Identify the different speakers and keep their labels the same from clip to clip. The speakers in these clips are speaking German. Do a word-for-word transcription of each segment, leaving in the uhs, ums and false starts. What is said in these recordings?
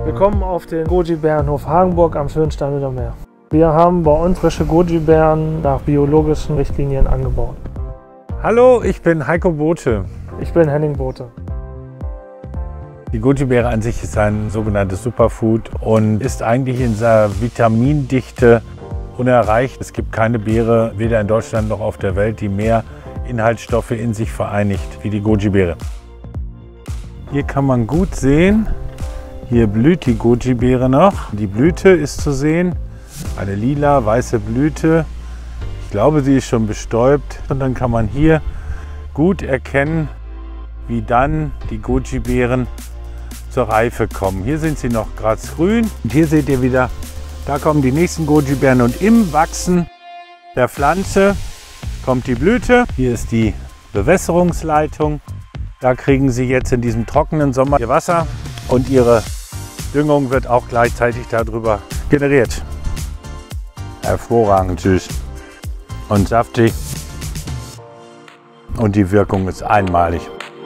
Speaker 1: Willkommen auf den Goji-Bärenhof Hagenburg am Schönstein Meer. Wir haben bei uns frische Goji-Bären nach biologischen Richtlinien angebaut.
Speaker 2: Hallo, ich bin Heiko Bothe.
Speaker 1: Ich bin Henning Bothe.
Speaker 2: Die Goji-Beere an sich ist ein sogenanntes Superfood und ist eigentlich in seiner Vitamindichte unerreicht. Es gibt keine Beere, weder in Deutschland noch auf der Welt, die mehr Inhaltsstoffe in sich vereinigt wie die Goji-Beere. Hier kann man gut sehen, hier blüht die Goji-Beere noch. Die Blüte ist zu sehen, eine lila, weiße Blüte. Ich glaube, sie ist schon bestäubt. Und dann kann man hier gut erkennen, wie dann die Goji-Beeren zur Reife kommen. Hier sind sie noch grasgrün. Und hier seht ihr wieder, da kommen die nächsten Goji-Beeren. Und im Wachsen der Pflanze kommt die Blüte. Hier ist die Bewässerungsleitung. Da kriegen sie jetzt in diesem trockenen Sommer ihr Wasser und ihre Düngung wird auch gleichzeitig darüber generiert. Hervorragend süß und saftig und die Wirkung ist einmalig.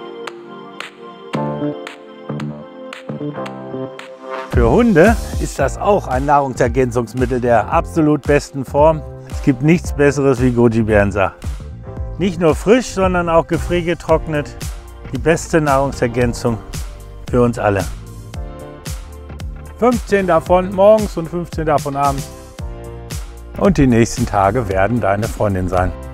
Speaker 2: Für Hunde ist das auch ein Nahrungsergänzungsmittel der absolut besten Form. Es gibt nichts Besseres wie Goji-Bärensaft. Nicht nur frisch, sondern auch gefriergetrocknet. Die beste Nahrungsergänzung für uns alle. fünfzehn davon morgens und fünfzehn davon abends. Und die nächsten Tage werden deine Freundin sein.